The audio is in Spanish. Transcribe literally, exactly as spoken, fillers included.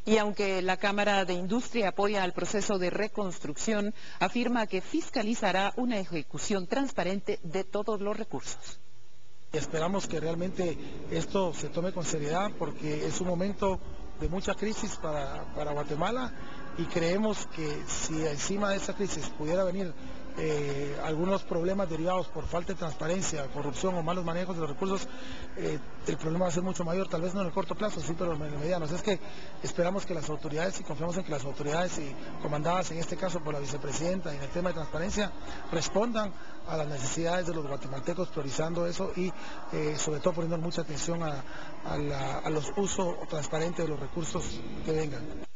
Y aunque la Cámara de Industria apoya al proceso de reconstrucción, afirma que fiscalizará una ejecución transparente de todos los recursos. Esperamos que realmente esto se tome con seriedad porque es un momento de mucha crisis para, para Guatemala y creemos que si encima de esa crisis pudiera venir eh, algunos problemas derivados por falta de transparencia, corrupción o malos manejos de los recursos, eh, el problema va a ser mucho mayor, tal vez no en el corto plazo, sí, pero en el mediano. Es que esperamos que las autoridades, y confiamos en que las autoridades y comandadas en este caso por la vicepresidenta en el tema de transparencia, respondan a las necesidades de los guatemaltecos, priorizando eso y eh, sobre todo poniendo mucha atención a, a, la, a los usos transparentes de los recursos que vengan.